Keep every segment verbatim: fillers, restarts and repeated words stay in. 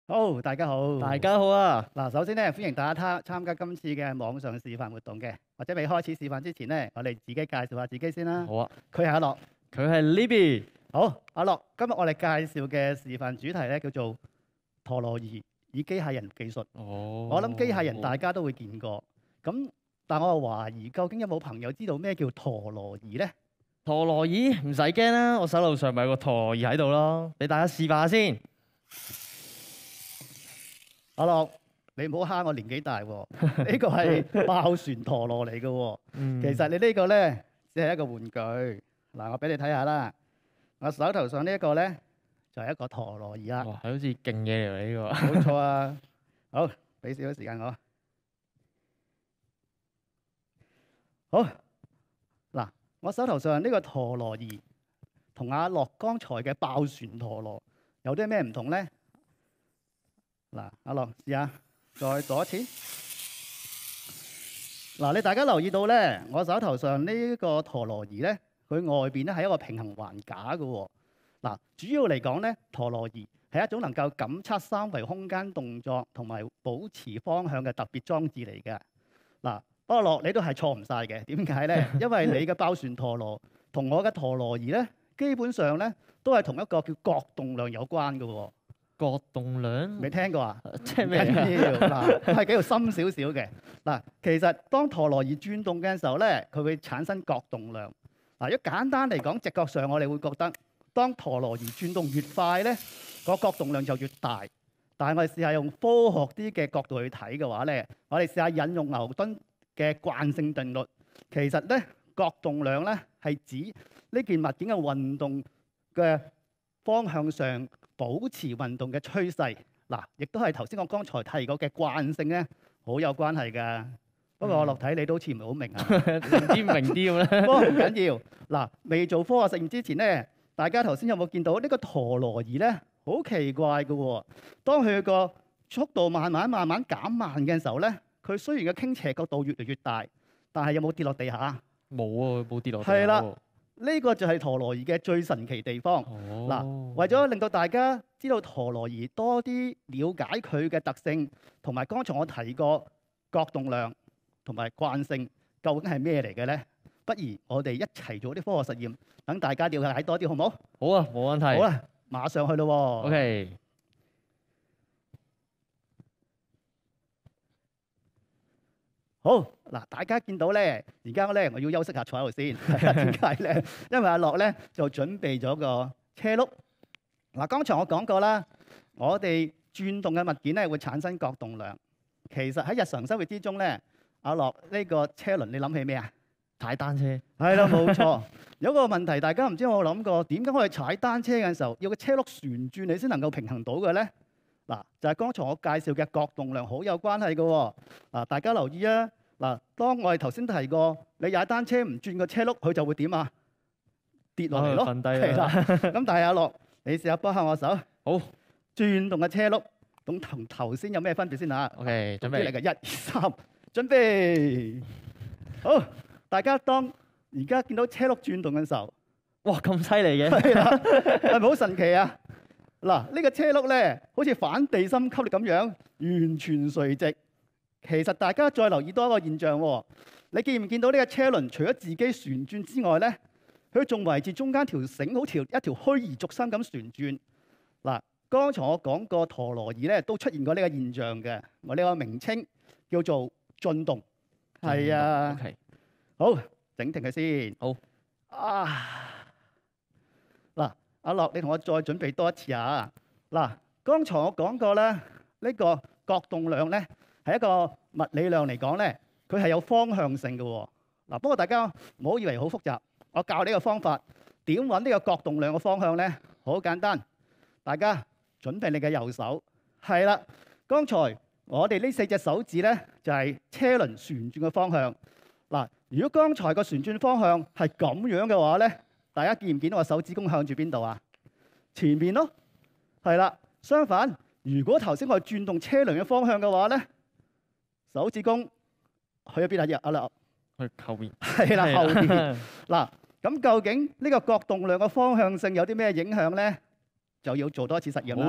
好，大家好。 大家好啊！ 嗱，首先咧，歡迎大家參參加今次嘅網上示範活動嘅。或者未開始示範之前咧，我哋自己介紹下自己先啦。 好啊， 佢係阿樂。 佢係 Libby。 好，阿樂，今日我哋介紹嘅示範主題咧叫做陀螺儀以機械人技術。 哦。 我諗機械人大家都會見過，咁但我又懷疑究竟有冇朋友知道咩叫陀螺儀咧？ 陀螺儀唔使驚啦，我手路上咪有個陀螺儀喺度咯，俾大家示範下先。 阿樂，你唔好蝦我年紀大喎，呢個係爆旋陀螺嚟嘅喎。 嗯。 其實你呢個咧只係一個玩具。嗱，我俾你睇下啦。我手頭上呢一個咧就係一個陀螺儀啦。 哇，係好似勁嘢嚟喎呢個。 冇錯啊。好，俾少少時間我。好。嗱，我手頭上呢個陀螺儀同阿樂剛才嘅爆旋陀螺有啲咩唔同咧？嗱，阿樂試下，再做一次。嗱，你大家留意到咧，我手頭上呢個陀螺儀咧，佢外邊咧係一個平衡環架嘅喎。嗱，主要嚟講咧，陀螺儀係一種能夠感測三維空間動作同埋保持方向嘅特別裝置嚟嘅。嗱，不過樂你都係錯唔晒嘅。點解咧？因為你嘅爆旋陀螺同我嘅陀螺儀咧，基本上咧都係同一個叫角動量有關嘅喎。 角動量？ 未聽過啊？ 即係咩緊要嗱，係幾度深少少嘅嗱。其實當陀螺儀轉動嘅時候咧，佢會產生角動量。嗱，如果簡單嚟講，直覺上我哋會覺得，當陀螺儀轉動越快咧，個角動量就越大。但係我哋試下用科學啲嘅角度去睇嘅話咧，我哋試下引用牛頓嘅慣性定律。其實咧，角動量咧係指呢件物件嘅運動嘅方向上保持運動嘅趨勢。嗱，亦都係頭先我剛才提過嘅慣性咧，好有關係㗎。不過我落睇你都好似唔係好明啊， 唔知唔明啲咁咧。 不過唔緊要。嗱，未做科學實驗之前咧，大家頭先有冇見到呢個陀螺儀咧？好奇怪嘅喎。當佢個速度慢慢慢慢減慢嘅時候咧，佢雖然嘅傾斜角度越嚟越大，但係有冇跌落地下？ 冇啊，冇跌落地下。 係啦，呢個就係陀螺儀嘅最神奇地方。嗱、 哦， 為咗令到大家知道陀螺儀多啲了解佢嘅特性，同埋剛才我提過角動量同埋慣性究竟係咩嚟嘅咧？不如我哋一齊做啲科學實驗，等大家了解多啲，好唔好？ 好啊，冇問題。 好啦，馬上去咯喎。 OK。 好嗱，大家見到咧，而家咧我要休息下坐喺度先。係啊，點解咧？因為阿樂咧就準備咗個車轆。嗱，剛才我講過啦，我哋轉動嘅物件咧會產生角動量。其實喺日常生活之中咧，阿樂呢個車輪，你諗起咩啊？ 踩單車。 係啦，冇錯。有個問題，大家唔知有冇諗過，點解我哋踩單車嘅時候要個車轆旋轉，你先能夠平衡到嘅咧？嗱，就係剛才我介紹嘅角動量好有關係嘅喎。嗱，大家留意啊！嗱，當我哋頭先提過，你踩單車唔轉個車轆，佢就會點啊？跌落嚟咯。 瞓低係啦。咁但係阿樂，你試下幫下我手。 好。 轉動嘅車轆，咁同頭先有咩分別先嚇 OK，準備。 嚟嘅，一、二、三，準備。好，大家當而家見到車轆轉動嘅時候， 哇，咁犀利嘅。 係啦，係咪好神奇啊？嗱，呢個車轆咧，好似反地心吸力咁樣，完全垂直。其實大家再留意多一個現象喎，你見唔見到呢個車輪除咗自己旋轉之外咧，佢仲圍住中間條繩，好似一條虛擬軸心咁旋轉。嗱，剛才我講過陀螺儀咧，都出現過呢個現象嘅。我呢個名稱叫做進動。係啊。 OK。 好，整停佢先。 好。 啊。嗱，阿樂，你同我再準備多一次啊！嗱，剛才我講過咧，呢個角動量咧係一個物理量嚟講咧，佢係有方向性嘅喎。嗱，不過大家唔好以為好複雜，我教你個方法，點揾呢個角動量嘅方向咧？好簡單，大家準備你嘅右手，係啦。剛才我哋呢四隻手指咧就係車輪旋轉嘅方向。嗱，如果剛才個旋轉方向係咁樣嘅話咧，大家見唔見到我手指公向住邊度啊？前面咯，係啦。相反，如果頭先我轉動車輪嘅方向嘅話咧，手指公去咗邊啊？阿樂， 去後面。 係啦，後邊。嗱，咁究竟呢個角動量嘅方向性有啲咩影響咧？就要做多一次實驗啦。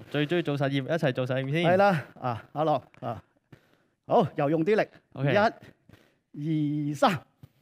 最中意做實驗，一齊做實驗先。 係啦，啊，阿樂啊，好，又用啲力。 OK。 一、二、三。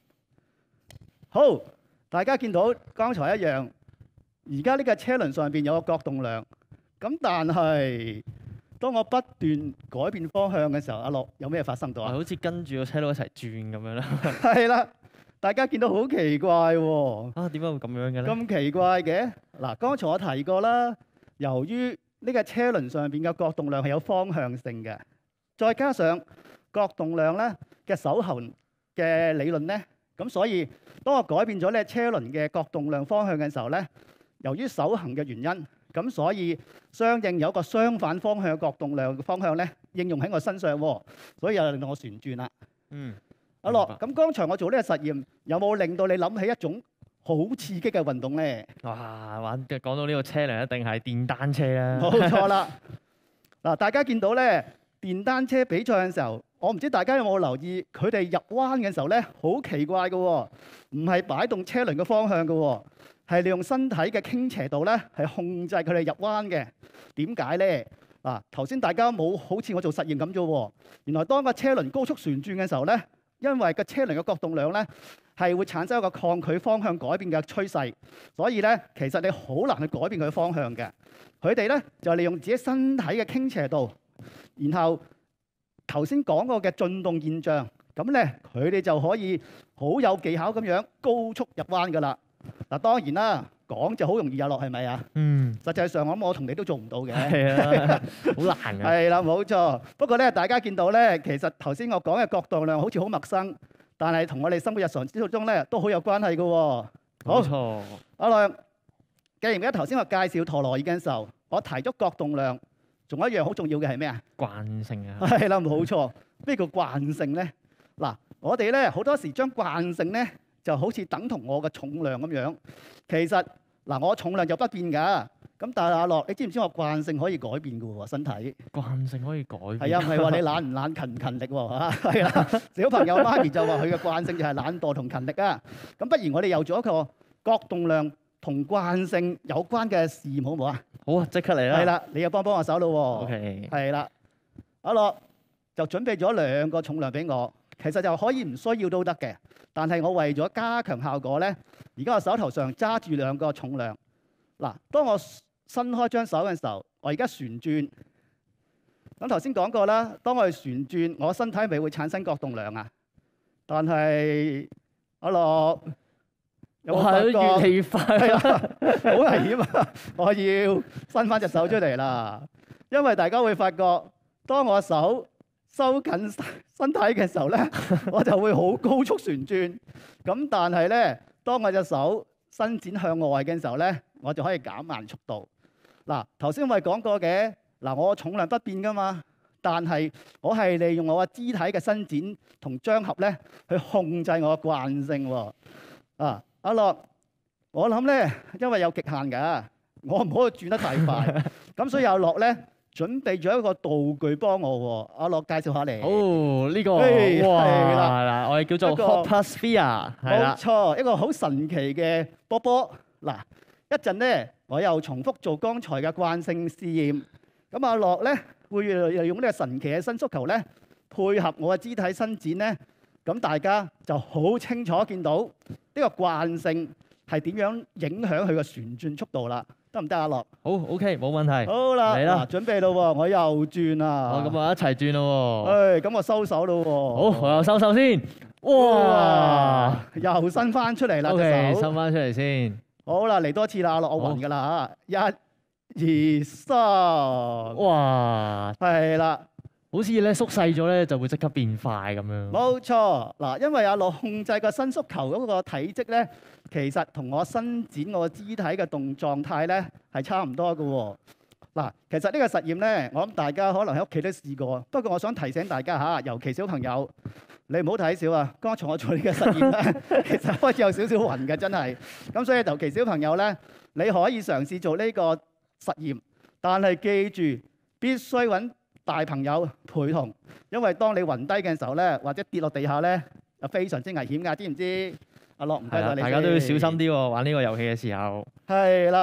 好，大家見到剛才一樣，而家呢個車輪上邊有個角動量，咁但係當我不斷改變方向嘅時候，阿樂有咩發生到啊？ 好似跟住個車路一齊轉咁樣啦。 係啦，大家見到好奇怪喎。 啊，點解會咁樣嘅咧？ 咁奇怪嘅嗱，剛才我提過啦，由於呢個車輪上邊嘅角動量係有方向性嘅，再加上角動量咧嘅守恒嘅理論咧，咁所以當我改變咗呢車輪嘅角動量方向嘅時候咧，由於守恒嘅原因，咁所以相應有一個相反方向嘅角動量嘅方向咧應用喺我身上喎，所以又令到我旋轉啦。 嗯。 阿樂，咁剛才我做呢個實驗，有冇令到你諗起一種好刺激嘅運動咧？ 哇！玩嘅講到呢個車輛，一定係電單車啦。 冇錯啦。嗱，大家見到咧電單車比賽嘅時候，我唔知大家有冇留意，佢哋入彎嘅時候咧，好奇怪嘅喎，唔係擺動車輪嘅方向嘅喎，係利用身體嘅傾斜度咧，係控制佢哋入彎嘅。點解咧？嗱，頭先大家冇好似我做實驗咁啫喎。原來當個車輪高速旋轉嘅時候咧，因為個車輪嘅角動量咧係會產生一個抗拒方向改變嘅趨勢，所以咧其實你好難去改變佢方向嘅。佢哋咧就係利用自己身體嘅傾斜度，然後頭先講過嘅進動現象，咁咧佢哋就可以好有技巧咁樣高速入彎噶啦。嗱，當然啦，講就好容易日落，係咪啊？ 嗯。 實際上我諗我同你都做唔到嘅。 係啊，好難㗎。 係啦，冇錯。不過咧，大家見到咧，其實頭先我講嘅角動量好似好陌生，但係同我哋生活日常之中咧都好有關係嘅喎。 冇錯。 阿亮，記唔記得頭先我介紹陀螺儀嘅時候，我提咗角動量，仲有一樣好重要嘅係咩啊？ 慣性啊。 係啦，冇錯。咩叫慣性咧？嗱，我哋咧好多時將慣性咧就好似等同我嘅重量咁樣。其實嗱，我重量就不變㗎。咁但係阿樂，你知唔知我慣性可以改變㗎喎？身體慣性可以改變。 係啊，唔係話你懶唔懶、勤唔勤力喎嚇。係啦，小朋友媽咪就話佢嘅慣性就係懶惰同勤力啊。咁不如我哋又做一個角動量同慣性有關嘅試驗好唔好啊？ 好啊，即刻嚟啦。 係啦，你又幫幫我手咯喎。 OK。 係啦，阿樂就準備咗兩個重量俾我，其實就可以唔需要都得嘅，但係我為咗加強效果咧，而家我手頭上揸住兩個重量。嗱，當我伸開張手嘅時候，我而家旋轉。咁頭先講過啦，當我哋旋轉，我身體咪會產生角動量啊。但係阿樂有冇發覺？ 越嚟越快啦，好危險啊！我要伸翻隻手出嚟啦，因為大家會發覺，當我手收緊身體嘅時候咧，我就會好高速旋轉。咁但係咧，當我隻手伸展向外嘅時候咧，我就可以減慢速度。嗱，頭先我係講過嘅，嗱，我重量不變噶嘛，但係我係利用我嘅肢體嘅伸展同張合咧，去控制我嘅慣性喎。啊，阿樂，我諗咧，因為有極限㗎，我唔可以轉得太快，咁所以阿樂咧準備咗一個道具幫我喎。阿樂介紹下嚟。 哦，呢個誒哇， 係啦係啦，我哋叫做一個 Hopper Sphere，係啦冇。錯，一個好神奇嘅波波。嗱，一陣咧，我又重複做剛才嘅慣性試驗。咁阿樂咧會利用呢個神奇嘅伸縮球咧，配合我嘅肢體伸展咧，咁大家就好清楚見到呢個慣性係點樣影響佢嘅旋轉速度啦。得唔得，阿樂？ 好 OK，冇問題。 好啦， 嚟啦嗱，準備咯喎，我又轉啦。 哦，咁啊一齊轉咯喎。 誒，咁我收手咯喎。 好，我又收手先。哇！ 又伸翻出嚟啦隻 OK， 手。 收翻出嚟先。 好啦，嚟多次啦，阿樂，我暈㗎啦嚇，一、二、三， 哇！ 係啦， 好似咧縮細咗咧，就會即刻變快咁樣。 冇錯。嗱，因為阿樂控制個伸縮球嗰個體積咧，其實同我伸展我肢體嘅動狀態咧係差唔多嘅喎。嗱，其實呢個實驗咧，我諗大家可能喺屋企都試過，不過我想提醒大家嚇，尤其小朋友，你唔好睇小啊！剛才我做呢個實驗咧，其實開始有少少暈嘅，真係。咁所以尤其小朋友咧，你可以嘗試做呢個實驗，但係記住必須揾大朋友陪同，因為當你暈低嘅時候咧，或者跌落地下咧，就非常之危險㗎，知唔知？阿樂唔該晒你。 大家都要小心啲喎，玩呢個遊戲嘅時候。 係啦，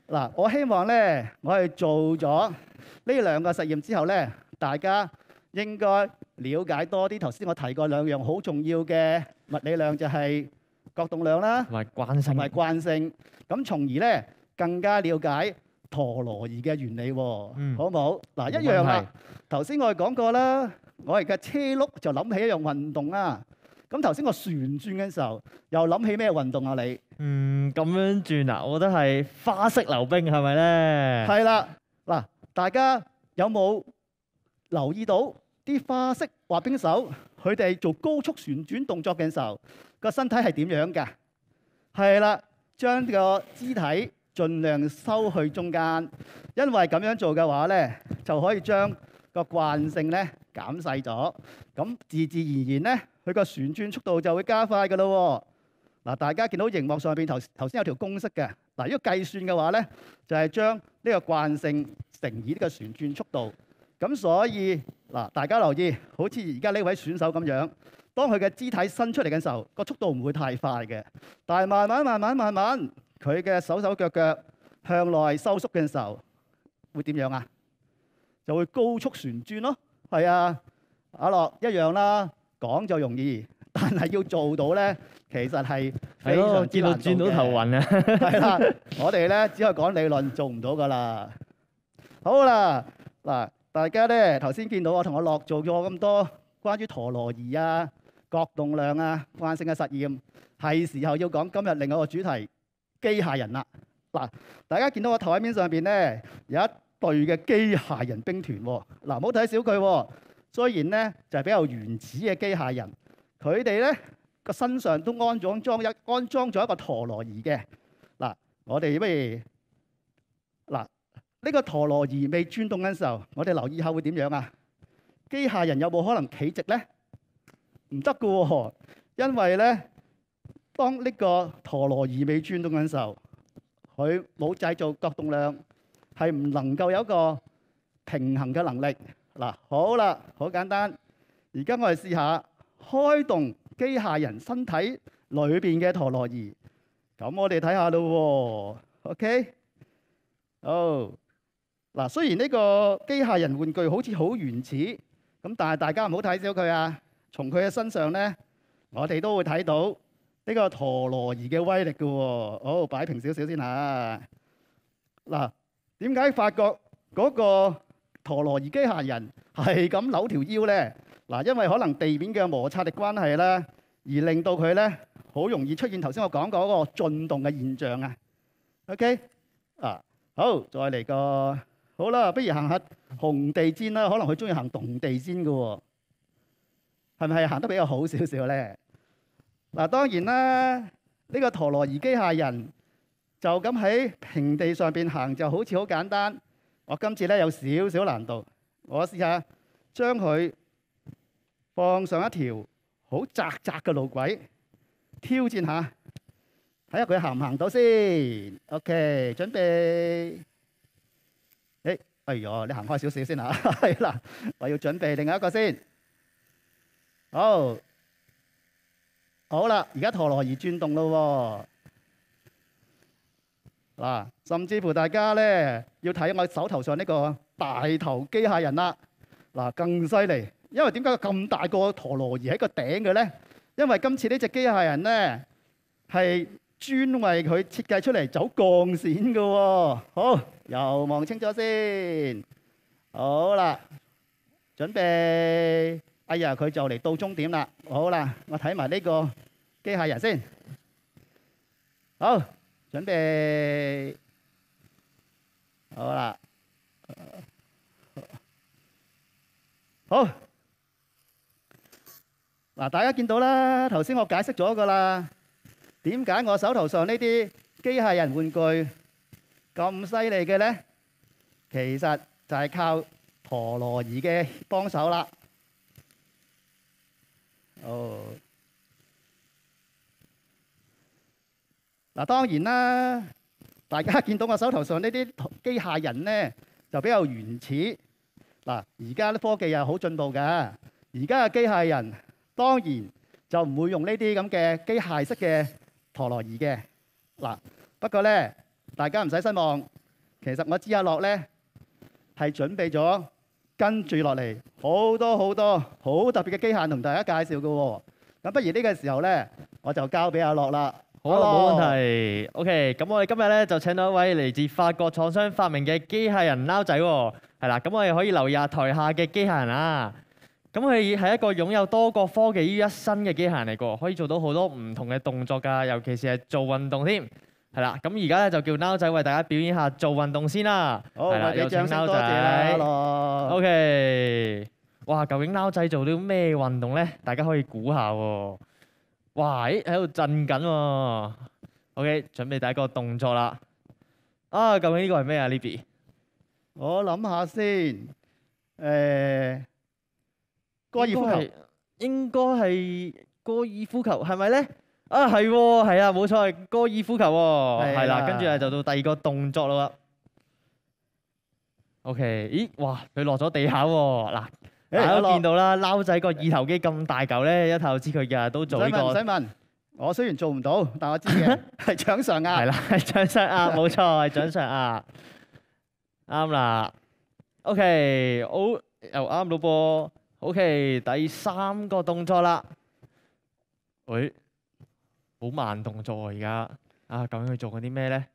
嗱，我希望咧，我哋做咗呢兩個實驗之後咧，大家應該了解多啲頭先我提過兩樣好重要嘅物理量，就係角動量啦， 同埋慣性同埋慣性。咁從而咧更加了解陀螺儀嘅原理喎， 嗯好唔好？嗱，一冇問樣啦題。 頭先我哋講過啦，我哋嘅車轆就諗起一樣運動啊。咁頭先我旋轉嘅時候，又諗起咩運動啊？你嗯，咁樣轉啊，我覺得係花式溜冰係咪咧？ 係啦，嗱，大家有冇留意到啲花式滑冰手佢哋做高速旋轉動作嘅時候，個身體係點樣㗎？係啦，將個肢體盡量收去中間，因為咁樣做嘅話咧，就可以將個慣性咧減細咗，咁自自然然咧，佢個旋轉速度就會加快㗎咯喎。嗱，大家見到熒幕上邊頭頭先有條公式嘅，嗱，如果計算嘅話咧，就係將呢個慣性乘以呢個旋轉速度。咁所以嗱，大家留意，好似而家呢位選手咁樣，當佢嘅肢體伸出嚟嘅時候，個速度唔會太快嘅，但係慢慢慢慢慢慢，佢嘅手手腳腳向內收縮嘅時候，會點樣啊？就會高速旋轉咯。係啊，阿樂一樣啦，講就容易，但係要做到咧，其實係非係咯， 常之見到難做嘅轉到頭暈啊！ 係啦，我哋咧只可以講理論，做唔到噶啦。好啦，嗱，大家咧頭先見到我同我樂做咗咁多關於陀螺儀啊、角動量啊、慣性嘅實驗，係時候要講今日另外一個主題機械人啦。嗱，大家見到我台面上邊咧有一隊嘅機械人兵團喎。嗱，唔好睇小佢喎，雖然咧就係比較原始嘅機械人，佢哋咧個身上都安裝裝一安裝咗一個陀螺儀嘅。嗱，我哋不如嗱呢個陀螺儀未轉動嘅時候，我哋留意下會點樣啊？機械人有冇可能企直咧？唔得噶喎，因為咧當呢個陀螺儀未轉動嘅時候，佢冇製造角動量，係唔能夠有一個平衡嘅能力。嗱，好啦，好簡單。而家我哋試下開動機械人身體裏邊嘅陀螺儀。咁我哋睇下咯喎。OK，好。嗱，雖然呢個機械人玩具好似好原始，咁但係大家唔好睇小佢啊。從佢嘅身上咧，我哋都會睇到呢個陀螺儀嘅威力嘅喎。好，擺平少少先嚇。嗱，點解發覺嗰個陀螺儀機械人係咁扭條腰咧？嗱，因為可能地面嘅摩擦力關係啦，而令到佢咧好容易出現頭先我講過嗰個進動嘅現象啊。OK，啊，好，再嚟個好啦，不如行下紅地氈啦。可能佢中意行動地氈嘅喎，係咪係行得比較好少少咧？嗱，當然啦，呢個陀螺儀機械人就咁喺平地上邊行就好似好簡單。我今次咧有少少難度，我試下將佢放上一條好窄窄嘅路軌，挑戰下，睇下佢行唔行到先。OK，準備。誒，哎呀，你行開少少先嚇。係啦，我要準備另外一個先。好，好啦，而家陀螺儀轉動咯喎。嗱，甚至乎大家咧要睇我手頭上呢個大頭機械人啦。嗱，更犀利，因為點解咁大個陀螺儀喺個頂嘅咧？因為今次呢隻機械人咧係專為佢設計出嚟走鋼線嘅喎。好，又望清楚先。好啦，準備。哎呀，佢就嚟到終點啦。好啦，我睇埋呢個機械人先。好，準備。好啦。好。嗱，大家見到啦，頭先我解釋咗㗎啦。點解我手頭上呢啲機械人玩具咁犀利嘅咧？其實就係靠陀螺儀嘅幫手啦。哦，嗱，當然啦，大家見到我手頭上呢啲機械人咧，就比較原始。嗱，而家啲科技又好進步㗎，而家嘅機械人當然就唔會用呢啲咁嘅機械式嘅陀螺儀嘅。嗱，不過咧，大家唔使失望， 其實我知阿樂咧係準備咗跟住落嚟好多好多好特別嘅機械同大家介紹嘅喎。咁不如呢個時候咧，我就交俾阿樂啦。 好啊，冇問題。OK，咁我哋今日咧就請到一位嚟自法國廠商發明嘅機械人撈仔喎。係啦，咁我哋可以留意下台下嘅機械人啊。咁佢係一個擁有多個科技於一身嘅機械人嚟㗎，可以做到好多唔同嘅動作㗎，尤其是係做運動添。係啦，咁而家咧就叫撈仔為大家表演下做運動先啦。 好， 係啦， 我哋有請掌聲撈多謝啦， 仔。 樂。 OK，哇！究竟撈仔做啲咩運動咧？大家可以估下喎。哇！咦，喺度震緊喎。OK，準備第一個動作啦。啊，究竟呢個係咩啊 ，Libby？ 我諗下先，誒，高爾夫球。 應該係高爾夫球，係咪咧？啊，係喎，係啊，冇錯，係高爾夫球喎。係啦，跟住咧就到第二個動作啦。OK，咦，哇，佢落咗地下喎。嗱，大家都見到啦，撈仔個二頭肌咁大嚿咧，一睇就知佢日日都做呢個。 唔使問，唔使問。我雖然做唔到，但我知嘅係掌上壓。 係啦，係掌上壓，冇錯，係掌上壓。啱啦。OK，好，又啱到噃。OK，第三個動作啦。喂，好慢動作喎而家。啊，究竟佢做緊啲咩咧？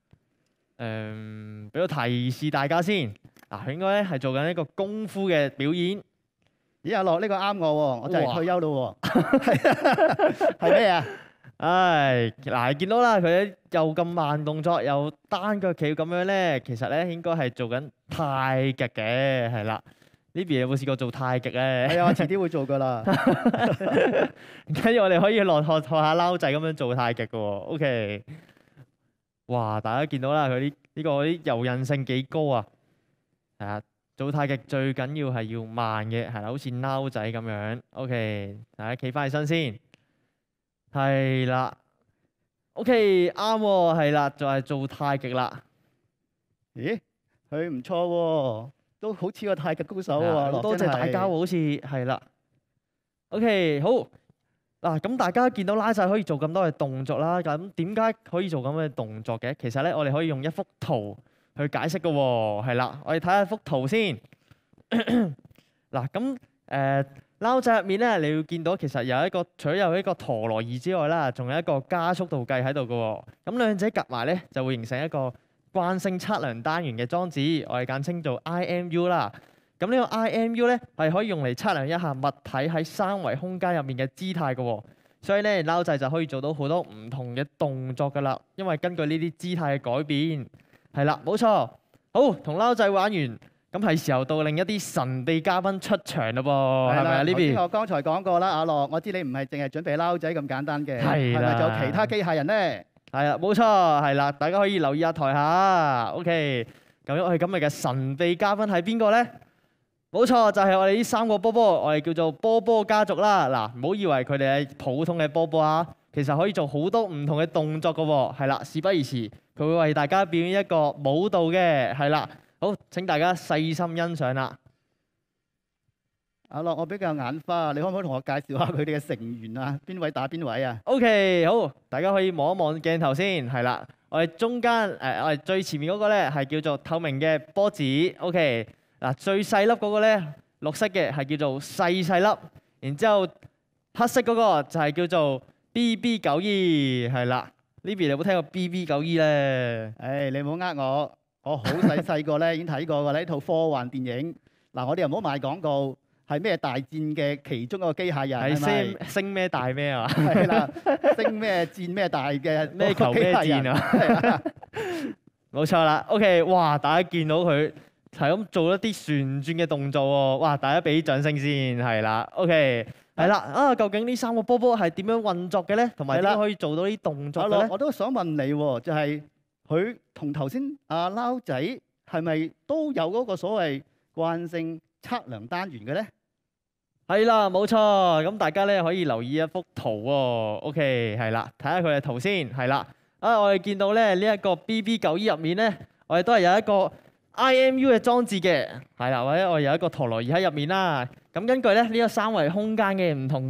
誒，俾個提示大家先。嗱，佢應該咧係做緊一個功夫嘅表演。 咦，阿樂呢個啱我喎，我就嚟退休咯喎。係咩啊？ 唉，嗱，你見到啦，佢又咁慢動作，又單腳企咁樣咧，其實咧應該係做緊太極嘅，係啦。呢邊有冇試過做太極咧？ 係啊，我遲啲會做噶啦。 跟住我哋可以落學學下撈仔咁樣做太極嘅喎。OK，哇！大家見到啦，佢呢呢個啲柔韌性幾高啊！係啊，做太極最緊要係要慢嘅，係啦，好似撈仔咁樣。OK，大家企翻起身先。係啦。OK，啱喎，係啦，就係做太極啦。 咦？佢唔錯喎。都好似個太極高手喎， 多謝大家喎，好似係啦。OK，好嗱，咁大家見到拉晒可以做咁多嘅動作啦，咁點解可以做咁嘅動作嘅？其實咧，我哋可以用一幅圖去解釋嘅喎，係啦，我哋睇下幅圖先。嗱，咁誒撈仔入面咧，你會見到其實有一個除咗有一個陀螺儀之外啦，仲有一個加速度計喺度嘅喎。咁兩者夾埋咧，就會形成一個慣性測量單元嘅裝置，我哋簡稱做 I M U 啦。咁呢個 I M U 咧係可以用嚟測量一下物體喺三維空間入面嘅姿態嘅喎。所以咧撈仔就可以做到好多唔同嘅動作㗎啦。因為根據呢啲姿態嘅改變，係啦，冇錯。好，同撈仔玩完，咁係時候到另一啲神秘嘉賓出場啦噃，係咪啊？呢邊我剛才講過啦，阿樂，我知你唔係淨係準備撈仔咁簡單嘅，係咪仲有其他機械人咧？ 係啊，冇錯，係啦，大家可以留意下台下。OK，咁我哋今日嘅神秘嘉賓係邊個咧？冇錯，就係我哋呢三個波波，我哋叫做波波家族啦。嗱，唔好以為佢哋係普通嘅波波啊，其實可以做好多唔同嘅動作㗎喎。係啦，事不宜遲，佢會為大家表演一個舞蹈嘅。係啦，好，請大家細心欣賞啦。 阿樂，我比較眼花，你可唔可以同我介紹下佢哋嘅成員啊？邊位打邊位啊 ？OK， 好，大家可以望一望鏡頭先，係啦。我哋中間誒、呃，我哋最前面嗰個咧係叫做透明嘅波子。OK， 嗱，最細粒嗰個咧綠色嘅係叫做細細粒，然之後黑色嗰個就係叫做 B B 九 E， 係啦。呢邊你有冇聽過 B B 九 E 咧？ 誒、哎，你唔好呃我，我好細細個咧已經睇過㗎啦，呢套科幻電影。嗱，我哋又唔好賣廣告。係咩大戰嘅其中一個機械人？係升升咩大咩啊？ 係啦，升咩戰咩大嘅咩球咩戰啊？冇錯啦。OK， 哇！大家見到佢係咁做一啲旋轉嘅動作喎。哇！大家俾掌聲先，係啦。OK，係啦。啊，究竟呢三個波波係點樣運作嘅咧？同埋點樣可以做到啲動作嘅咧？ 我都想問你喎，就係佢同頭先阿撈仔係咪都有嗰個所謂慣性測量單元嘅咧？ 係啦，冇錯。咁大家咧可以留意一幅圖喎。OK， 係啦，睇下佢嘅圖先。係啦，啊，我哋見到咧呢一個 B B 九 E 入面咧，我哋都係有一個 I M U 嘅裝置嘅。係啦，或者我哋有一個陀螺儀喺入面啦。咁根據咧呢個三維空間嘅唔同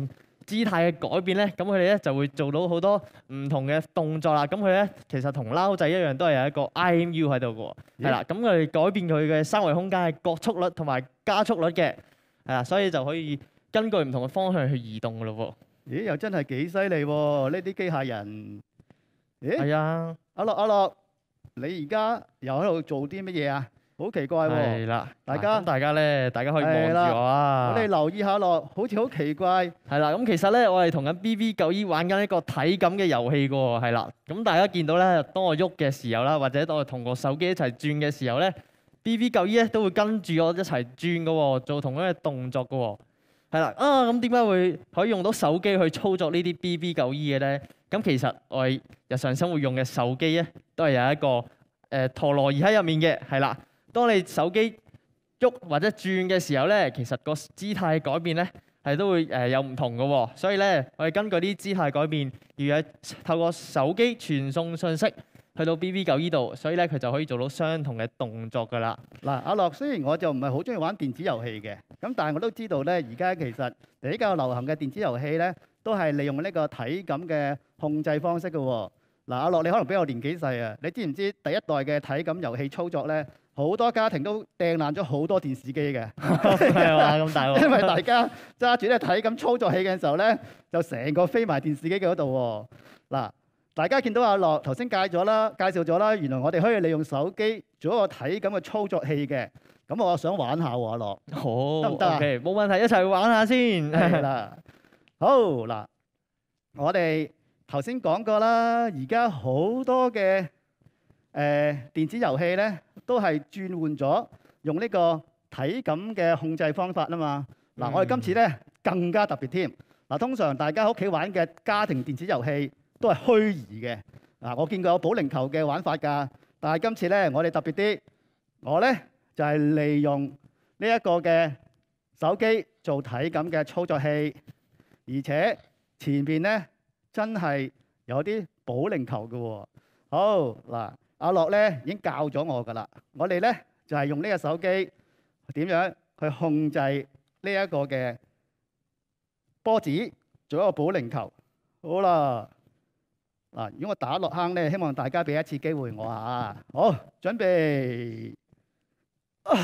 姿態嘅改變咧，咁佢哋咧就會做到好多唔同嘅動作啦。咁佢咧其實同撈仔一樣，都係有一個 I M U 喺度嘅喎。係啦，咁佢哋改變佢嘅三維空間嘅角速率同埋加速率嘅，係啦，所以就可以根據唔同嘅方向去移動嘅咯咦，又真係幾犀利喎！呢啲機械人， 喎。 咦？ 係啊， 阿樂阿樂，你而家又喺度做啲乜嘢啊？好奇怪喎！ 係啦， 大家咁大家咧，大家可以望住係啦我啊。 我哋留意下樂，好似好奇怪。 係啦，咁其實咧，我係同緊 B B 九 E 玩緊一個體感嘅遊戲嘅喎，係啦。咁大家見到咧，當我喐嘅時候啦，或者當我同個手機一齊轉嘅時候咧，B B 九 E 咧都會跟住我一齊轉嘅喎，做同樣嘅動作嘅喎。係啦，啊咁點解會可以用到手機去操作呢啲 B B 九 E 嘅咧？咁其實我哋日常生活用嘅手機咧，都係有一個誒、呃、陀螺儀喺入面嘅，係啦。當你手機喐或者轉嘅時候咧，其實個姿態改變咧係都會誒有唔同嘅喎。所以咧，我哋根據啲姿態改變，要有透過手機傳送信息去到 B B 九 E 度，所以咧佢就可以做到相同嘅動作㗎啦。 嗱，阿樂雖然我就唔係好中意玩電子遊戲嘅，咁但係我都知道咧，而家其實比較流行嘅電子遊戲咧，都係利用呢個體感嘅控制方式嘅喎。嗱，阿樂你可能比我年紀細啊，你知唔知第一代嘅體感遊戲操作咧，好多家庭都掟爛咗好多電視機嘅， 係嘛？咁大因為鑊。 大家揸住咧體感操作器嘅時候咧，就成個飛埋電視機嘅嗰度喎。嗱，大家見到阿樂頭先介咗啦，介紹咗啦，原來我哋可以利用手機做一個體感嘅操作器嘅。咁我想玩下喎，阿樂。 好， 得唔得啊 OK，冇問題，一齊玩下先。 係啦，好嗱，我哋頭先講過啦，而家好多嘅誒、呃、電子遊戲咧，都係轉換咗用呢個體感嘅控制方法啊嘛。嗱、 嗯我哋今次咧更加特別添。嗱，通常大家喺屋企玩嘅家庭電子遊戲都係虛擬嘅。嗱，我見過有保齡球嘅玩法㗎，但係今次咧我哋特別啲，我咧就係、利用呢一個嘅手機做體感嘅操作器，而且前邊咧真係有啲保齡球嘅喎。好嗱，阿樂咧已經教咗我㗎啦。我哋咧就係用呢個手機點樣去控制呢一個嘅波子做一個保齡球。好啦，嗱，如果我打落坑咧，希望大家俾一次機會我嚇。好，準備。啊！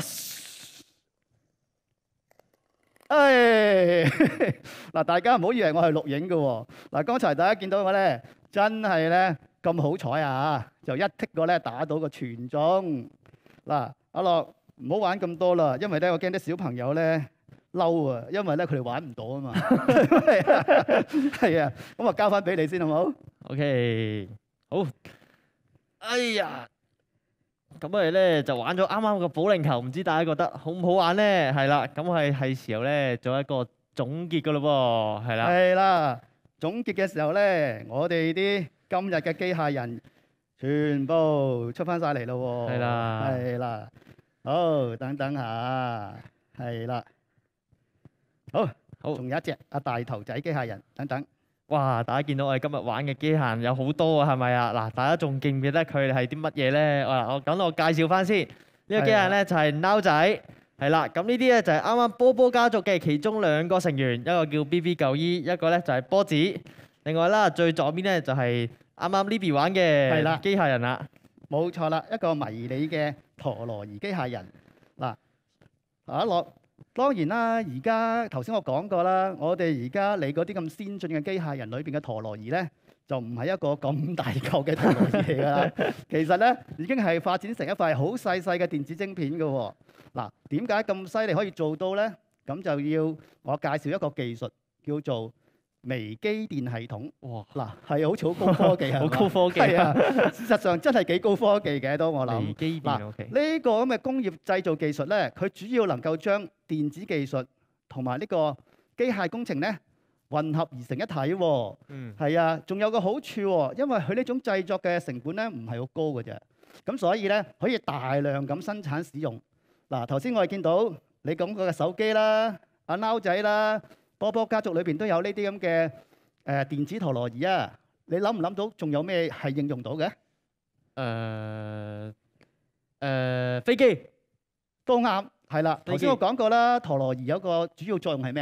唉，嗱，大家唔好以為我係錄影嘅喎。嗱，剛才大家見到我咧，真係咧咁好彩啊！就一剔過咧打到個全中。嗱，阿樂唔好玩咁多啦，因為咧我驚啲小朋友咧嬲啊，因為咧佢哋玩唔到啊嘛。係啊，係啊，咁啊交翻俾你先好唔好？ OK，好。哎呀，咁我哋咧就玩咗啱啱個保齡球，唔知大家覺得好唔好玩咧？係啦，咁係係時候咧做一個總結噶咯喎，係啦。 係啦，總結嘅時候咧，我哋啲今日嘅機械人全部出翻晒嚟咯喎。 係啦係啦。好，等等下，係啦。好， 好仲有一隻阿大頭仔機械人，等等。 哇！大家見到我哋今日玩嘅機械人有好多啊，係咪啊？嗱，大家仲記唔記得佢哋係啲乜嘢咧？我我等我介紹翻先。呢個機械人咧就係撈仔，係啦。咁呢啲咧就係啱啱波波家族嘅其中兩個成員，一個叫 B B 九 E，一個咧就係波子。另外啦，最左邊咧就係啱啱 Libby 玩係啦嘅機械人啦。 冇錯啦，一個迷你嘅陀螺儀機械人。嗱，阿樂。當然啦，而家頭先我講過啦，我哋而家你嗰啲咁先進嘅機械人裏邊嘅陀螺儀咧，就唔係一個咁大嚿嘅陀螺儀嚟㗎啦。其實咧，已經係發展成一塊好細細嘅電子晶片㗎喎。嗱，點解咁犀利可以做到咧？咁就要我介紹一個技術，叫做微機電系統。 哇！ 嗱，係好似好高科技係嘛？ 好高科技係啊，事實上真係幾高科技嘅，都我諗。 微機電 OK。 呢個咁嘅工業製造技術咧，佢主要能夠將電子技術同埋呢個機械工程咧混合而成一體喎。 嗯。 係啊，仲有個好處喎，因為佢呢種製作嘅成本咧唔係好高嘅啫。咁所以咧可以大量咁生產使用。嗱，頭先我哋見到你講過嘅手機啦、阿撈仔啦、波波家族裏邊都有呢啲咁嘅誒電子陀螺儀啊。你諗唔諗到仲有咩係應用到嘅？ 誒誒飛機都啱，係啦。 飛機頭先我講過啦，陀螺儀有個主要作用係咩啊？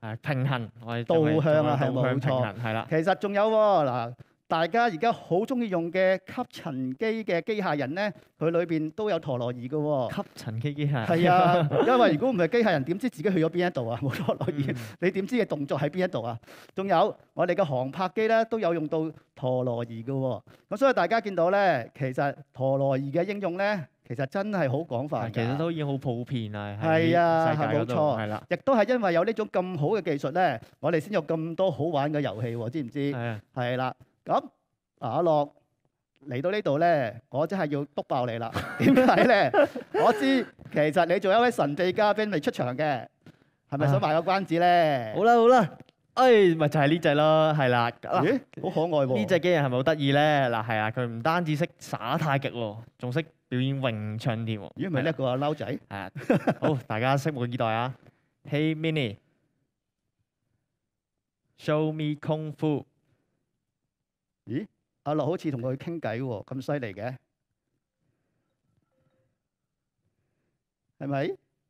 係平衡，我哋導向啊係導向冇錯平衡係啦。 其實仲有喎嗱，大家而家好中意用嘅吸塵機嘅機械人咧，佢裏邊都有陀螺儀嘅喎。 吸塵機機械係啊，因為如果唔係機械人，點知自己去咗邊一度啊？冇陀螺儀， 嗯你點知嘅動作喺邊一度啊？仲有我哋嘅航拍機咧，都有用到陀螺儀嘅喎。咁所以大家見到咧，其實陀螺儀嘅應用咧，其實真係好廣泛㗎。 其實都已經好普遍啦。 係啊， 喺世界嗰度係冇錯， 係啦， 亦都係因為有呢種咁好嘅技術咧，我哋先有咁多好玩嘅遊戲喎，知唔知？ 係啊， 係啦，咁啊阿樂嚟到呢度咧，我真係要督爆你啦！點解咧？我知其實你做一位神秘嘉賓未出場嘅，係咪想賣個關子咧？ 好啦好啦，誒咪就係呢只咯，係啦。嗱咦，好可愛喎！ 呢只機人係咪好得意咧？嗱係啊，佢唔單止識耍太極喎，仲識表演詠春添喎。 咦，咪叻過阿撈仔？ 係啊，好，大家拭目以待啊！Hey Minnie，show me 功夫。 咦，阿樂好似同佢傾偈喎，咁犀利嘅，係咪？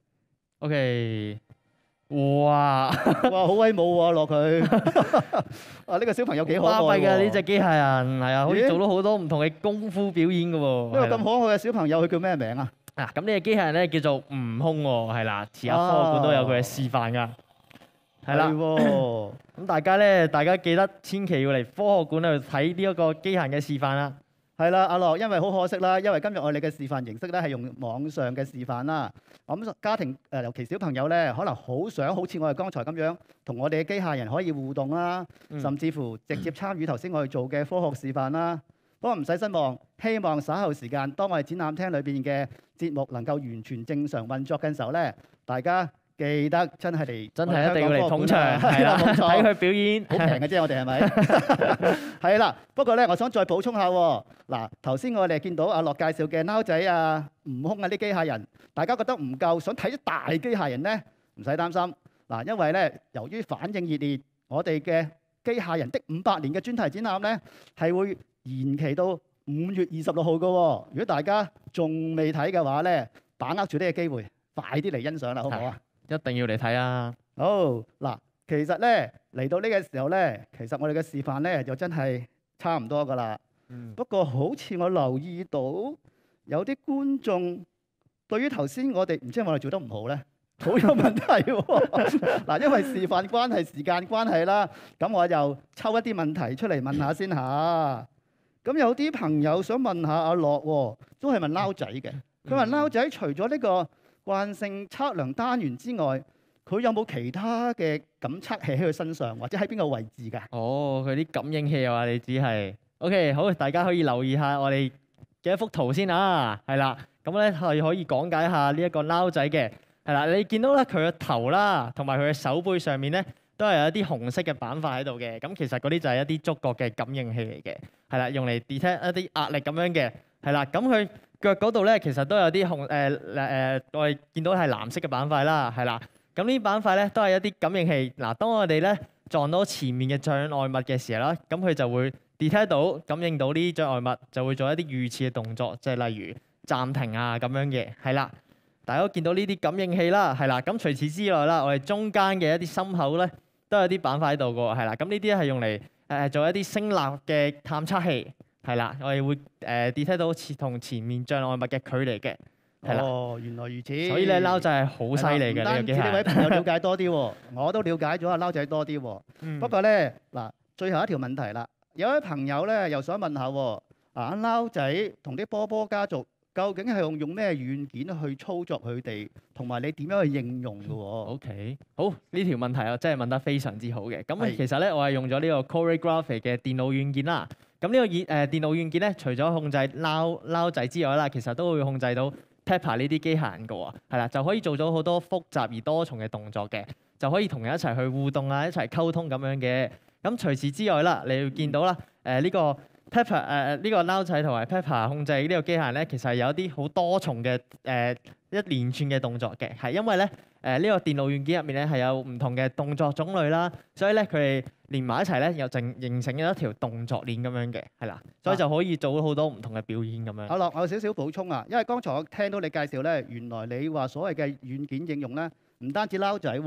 OK，哇！ 哇，好威武喎，阿樂佢。啊，呢個小朋友幾可愛巴閉㗎呢喎！ 只機械人，係啊，可以咦做到好多唔同嘅功夫表演㗎喎。 呢個係啦咁可愛嘅小朋友，佢叫咩名啊？ 啊，咁呢個機械人咧叫做悟空喎，係啦，遲下科學館都有佢嘅示範㗎。係啦， 喎。 咁大家咧，大家記得千祈要嚟科學館度睇呢一個機械人嘅示範啦。 係啦，阿樂，因為好可惜啦，因為今日我哋嘅示範形式咧係用網上嘅示範啦。咁家庭誒、呃，尤其小朋友咧，可能好想好似我哋剛才咁樣，同我哋嘅機械人可以互動啦， 嗯甚至乎直接參與頭先我哋做嘅科學示範啦。不過唔使失望，希望稍後時間當我哋展覽廳裏邊嘅節目能夠完全正常運作嘅時候咧，大家記得真係嚟， 真係一定要嚟捧場，係係啦， 啦，冇錯睇佢表演。 好平嘅啫，我哋係咪？係啦，不過咧，我想再補充下喎。嗱，頭先我哋見到阿樂介紹嘅撈仔啊、悟空啊啲機械人，大家覺得唔夠，想睇啲大機械人咧，唔使擔心。嗱，因為咧，由於反應熱烈，我哋嘅機械人的五百年嘅專題展覽咧，係會延期到五月二十六號嘅喎。如果大家仲未睇嘅話咧，把握住呢個機會，快啲嚟欣賞啦，好唔好啊？ 一定要嚟睇啊！ 好嗱，其實咧嚟到呢個時候咧，其實我哋嘅示範咧就真係差唔多噶啦。 嗯， 不過好似我留意到有啲觀眾對於頭先我哋唔知係咪我哋做得唔好咧，好有問題喎。嗱，因為示範關係、時間關係啦，咁我就抽一啲問題出嚟問下先下。咁有啲朋友想問下阿樂喎，都係問撈仔嘅。佢問撈仔除咗呢個慣性測量單元之外，佢有冇其他嘅感測器喺佢身上，或者喺邊個位置㗎？ 哦，佢啲感應器啊，你只係 OK，好，大家可以留意下我哋嘅一幅圖先啊，係啦，咁咧係可以講解下呢一個撈仔嘅，係啦，你見到咧佢嘅頭啦，同埋佢嘅手背上面咧，都係有一啲紅色嘅板塊喺度嘅，咁其實嗰啲就係一啲觸覺嘅感應器嚟嘅，係啦，用嚟 detect 一啲壓力咁樣嘅，係啦，咁佢腳嗰度咧，其實都有啲紅誒誒，我哋見到係藍色嘅板塊啦，係啦。咁呢啲板塊咧都係一啲感應器。嗱，當我哋咧撞到前面嘅障礙物嘅時候啦，咁佢就會 detect 到感應到呢啲障礙物，就會做一啲預設嘅動作，即係例如暫停啊咁樣嘅，係啦。大家都見到呢啲感應器啦，係啦。咁除此之外啦，我哋中間嘅一啲心口咧都有啲板塊喺度嘅，係啦。咁呢啲係用嚟誒做一啲聲納嘅探測器，係啦。我哋會誒 detect 到同前面障礙物嘅距離嘅。 哦，原來如此。 所以咧，撈仔係好犀利嘅呢個唔單止機械。 呢位朋友了解多啲喎，我都了解咗阿撈仔多啲喎。 嗯不過咧，嗱，最後一條問題啦，有位朋友咧又想問下喎，啊撈仔同啲波波家族究竟係用用咩軟件去操作佢哋，同埋你點樣去應用嘅喎？ OK，好，呢條問題我真係問得非常之好嘅。咁係其實咧，我係用咗呢個 Choreography 嘅電腦軟件啦。咁呢個軟誒電腦軟件咧，除咗控制撈撈仔之外啦，其實都會控制到 Pepper 呢啲機械人嘅喎，係啦，就可以做咗好多複雜而多重嘅動作嘅，就可以同人一齊去互動啊，一齊溝通咁樣嘅。咁除此之外啦，你會見到啦，誒呢個 Pepper 誒呢個撈仔同埋 Pepper 控制呢個機械人咧，其實係有啲好多重嘅誒一連串嘅動作嘅，係因為咧誒呢個電腦軟件入面咧係有唔同嘅動作種類啦，所以咧佢哋連埋一齊咧又整形成咗一條動作鏈咁樣嘅，係啦，所以就可以做到好多唔同嘅表演咁樣。 阿樂，我有少少補充啊，因為剛才我聽到你介紹咧，原來你話所謂嘅軟件應用咧，唔單止撈仔喎，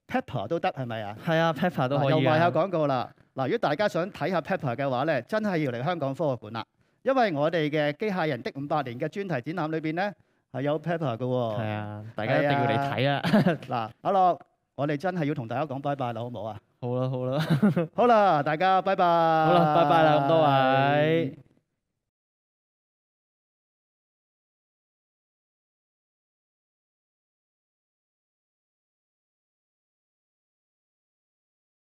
Pepper 都得係咪啊？ 係啊，Pepper 都可以又賣下啊。 廣告啦。嗱，如果大家想睇下 Pepper 嘅話咧，真係要嚟香港科學館啦，因為我哋嘅機械人的五百年嘅專題展覽裏邊咧係有 Pepper 嘅喎。 係啊，大家一定要嚟睇啊！ 嗱，阿樂，我哋真係要同大家講拜拜啦，好唔好啊？ 好啦，好啦， 好啦，大家拜拜。 好啦，拜拜啦，咁多位。